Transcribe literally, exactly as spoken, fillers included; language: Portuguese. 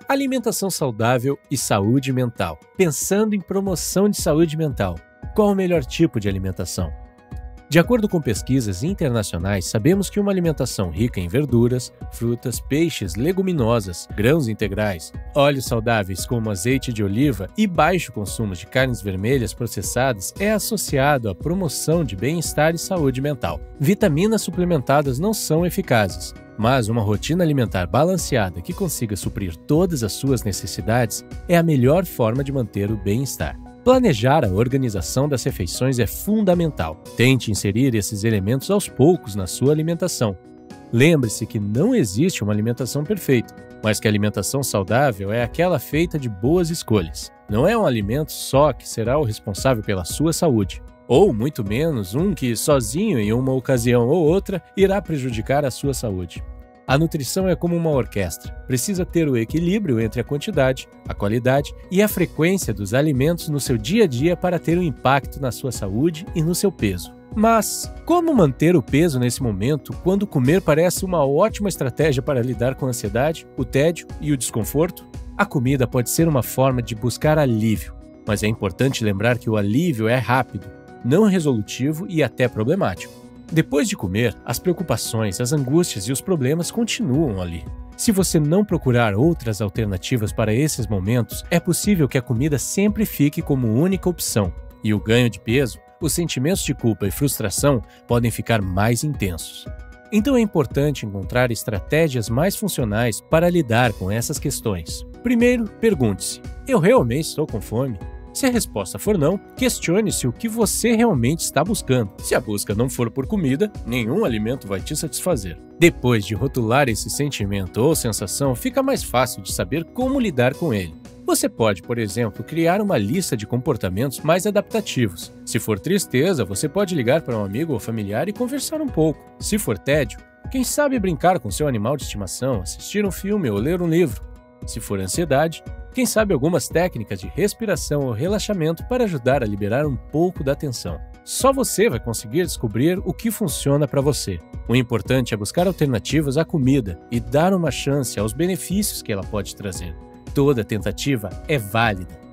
Alimentação saudável e saúde mental. Pensando em promoção de saúde mental, qual o melhor tipo de alimentação? De acordo com pesquisas internacionais, sabemos que uma alimentação rica em verduras, frutas, peixes, leguminosas, grãos integrais, óleos saudáveis como azeite de oliva e baixo consumo de carnes vermelhas processadas é associado à promoção de bem-estar e saúde mental. Vitaminas suplementadas não são eficazes, mas uma rotina alimentar balanceada que consiga suprir todas as suas necessidades é a melhor forma de manter o bem-estar. Planejar a organização das refeições é fundamental. Tente inserir esses elementos aos poucos na sua alimentação. Lembre-se que não existe uma alimentação perfeita, mas que a alimentação saudável é aquela feita de boas escolhas. Não é um alimento só que será o responsável pela sua saúde, ou muito menos um que, sozinho em uma ocasião ou outra, irá prejudicar a sua saúde. A nutrição é como uma orquestra, precisa ter o equilíbrio entre a quantidade, a qualidade e a frequência dos alimentos no seu dia a dia para ter um impacto na sua saúde e no seu peso. Mas, como manter o peso nesse momento quando comer parece uma ótima estratégia para lidar com a ansiedade, o tédio e o desconforto? A comida pode ser uma forma de buscar alívio, mas é importante lembrar que o alívio é rápido, não resolutivo e até problemático. Depois de comer, as preocupações, as angústias e os problemas continuam ali. Se você não procurar outras alternativas para esses momentos, é possível que a comida sempre fique como única opção. E o ganho de peso, os sentimentos de culpa e frustração podem ficar mais intensos. Então é importante encontrar estratégias mais funcionais para lidar com essas questões. Primeiro, pergunte-se: eu realmente estou com fome? Se a resposta for não, questione-se o que você realmente está buscando. Se a busca não for por comida, nenhum alimento vai te satisfazer. Depois de rotular esse sentimento ou sensação, fica mais fácil de saber como lidar com ele. Você pode, por exemplo, criar uma lista de comportamentos mais adaptativos. Se for tristeza, você pode ligar para um amigo ou familiar e conversar um pouco. Se for tédio, quem sabe brincar com seu animal de estimação, assistir um filme ou ler um livro. Se for ansiedade, quem sabe algumas técnicas de respiração ou relaxamento para ajudar a liberar um pouco da tensão. Só você vai conseguir descobrir o que funciona para você. O importante é buscar alternativas à comida e dar uma chance aos benefícios que ela pode trazer. Toda tentativa é válida.